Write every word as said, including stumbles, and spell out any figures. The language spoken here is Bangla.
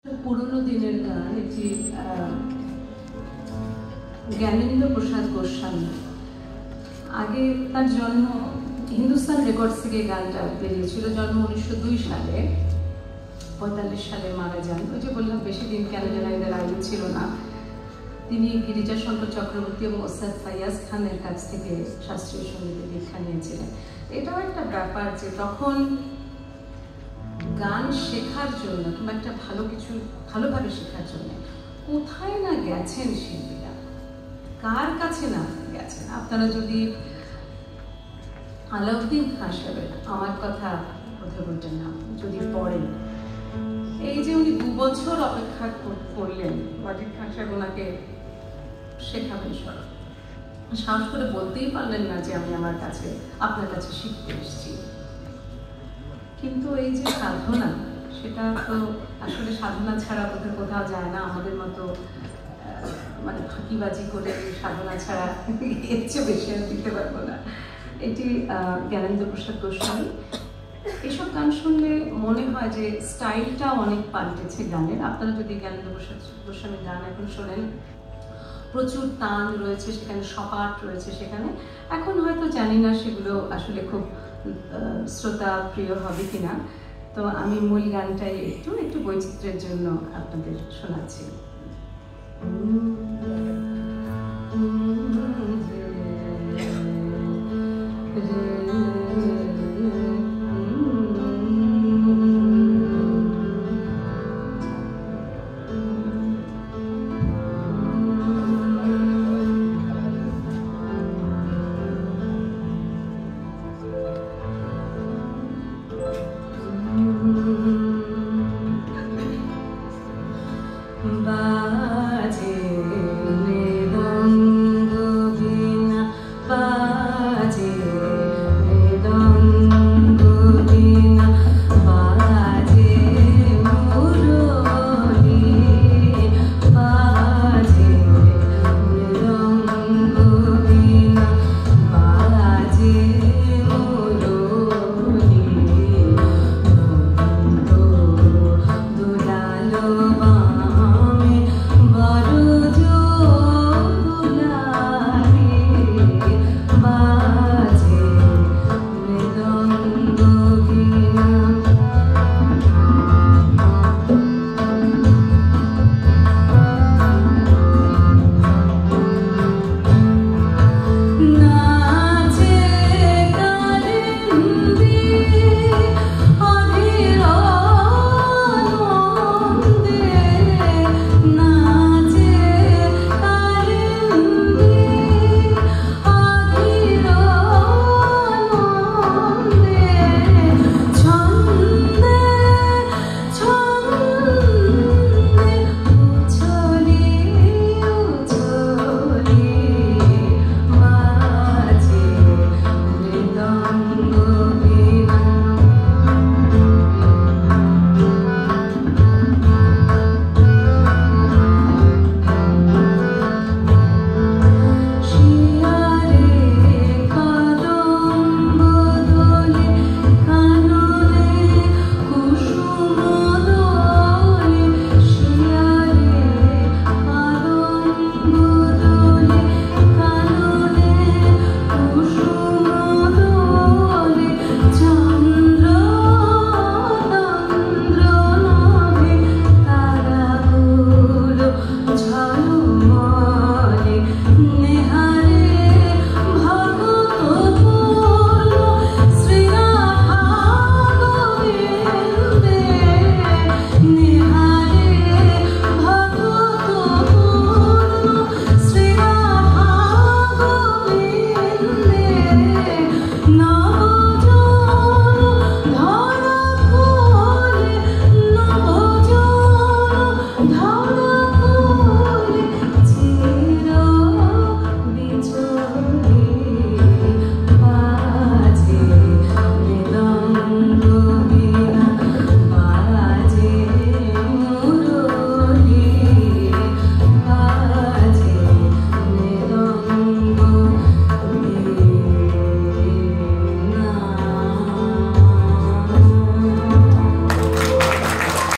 পুরনো দিনের গান, এটি জ্ঞানেন্দ্র প্রসাদ গোস্বামী। আগে তার জন্ম হিন্দুস্তান রেকর্ডস থেকে গানটা বেরিয়েছিল, জন্ম উনিশশো দুই সালে, পঁয়তাল্লিশ সালে মারা যান। ওই যে বললাম বেশি দিন কেন যেন এদের আয়ু ছিল না। তিনি গিরিজাশঙ্কর চক্রবর্তী এবং ওস্তাদ ফাইয়াজ খানের কাছ থেকে শাস্ত্রীয় সঙ্গীতে দীক্ষা নিয়েছিলেন। এটাও একটা ব্যাপার যে তখন গান শেখার জন্য কিংবা একটা ভালো কিছু ভালোভাবে শেখার জন্য কোথায় না গেছেন শিল্পীরা, কার কাছে না গেছেন। আপনারা যদি আলাউদ্দিন খান সাহেবের আমার কথা বোধহয় বইটার নাম যদি পড়েন, এই যে উনি দু বছর অপেক্ষা করলেন ওয়াজিদ খান সাহেব ওনাকে শেখাবেন, সব সাহস করে বলতেই পারলেন না যে আমি আমার কাছে আপনার কাছে শিখতে এসেছি। কিন্তু এই যে সাধনা, সেটা তো আসলে সাধনা ছাড়া বোধহয় কোথাও যায় না। আমাদের মতো মানে ফাঁকিবাজি করে সাধনা ছাড়া এর চেয়ে বেশি আর দিতে পারবো না। এটি জ্ঞানেন্দ্র প্রসাদ গোস্বামী। এসব গান শুনলে মনে হয় যে স্টাইলটা অনেক পাল্টেছে গানের। আপনারা যদি জ্ঞানেন্দ্র প্রসাদ গোস্বামীর গান এখন শোনেন, প্রচুর তান রয়েছে সেখানে, সপাট রয়েছে সেখানে। এখন হয়তো জানি না সেগুলো আসলে খুব শ্রোতা প্রিয় হবে কিনা। তো আমি মূল গানটাই একটু একটু বৈচিত্র্যের জন্য আপনাদের শোনাচ্ছি। Bye.